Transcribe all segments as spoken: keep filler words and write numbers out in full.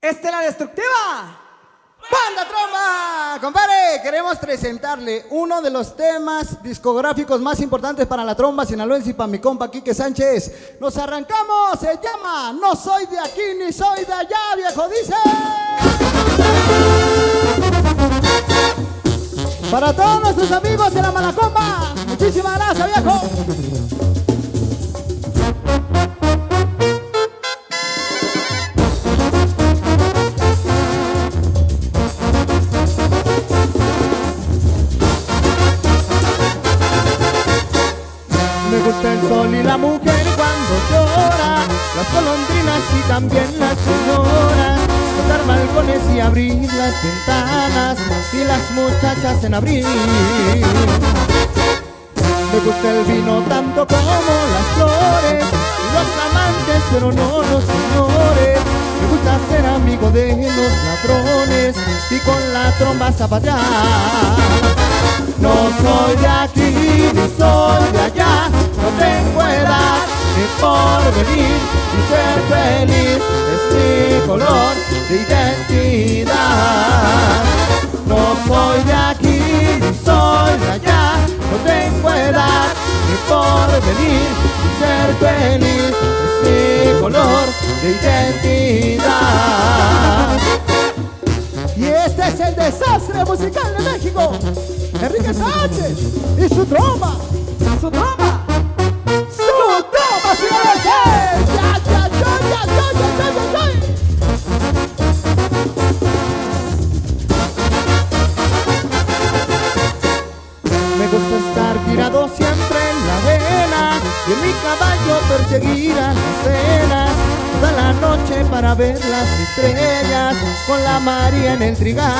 Estela Destructiva. ¡Banda Tromba! Compadre, queremos presentarle uno de los temas discográficos más importantes para la tromba sinaloense y para mi compa Quique Sánchez. Nos arrancamos, se llama No soy de aquí ni soy de allá, viejo, dice. Para todos nuestros amigos de la Malacomba, muchísimas gracias, viejo. Me gusta el sol y la mujer cuando llora, las golondrinas y también las señoras, tocar balcones y abrir las ventanas y las muchachas en abril. Me gusta el vino tanto como las flores y los amantes, pero no los señores. Me gusta ser amigo de los ladrones y con la tromba zapatear. No soy de aquí ni soy de allá, no tengo edad ni porvenir, y ser feliz es mi color de identidad. No soy de aquí ni soy de allá, no tengo edad ni porvenir, y ser feliz es mi color de identidad. Y este es el desastre musical de México, Enrique Sánchez y su tromba, su tromba, su tromba, señores. Ya, ya, ya, ya, ya, ya, ya, ya. Me gusta estar tirado siempre en la arena y en mi caballo perseguir a la cena toda la noche para ver las estrellas con la María en el trigal.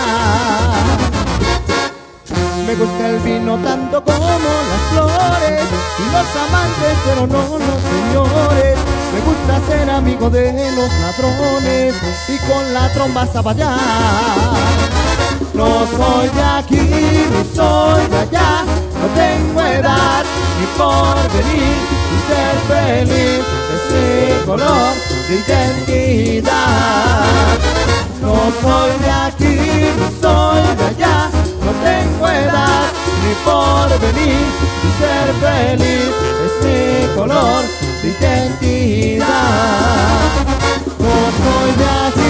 Me gusta el vino tanto como las flores y los amantes, pero no los señores. Me gusta ser amigo de los ladrones y con la tromba zapatear. No soy de aquí ni soy de allá, no tengo edad ni porvenir, y ser feliz es mi color de identidad. No soy de aquí ni soy de allá, no tengo edad ni porvenir, y ser feliz es mi color de identidad. No soy de aquí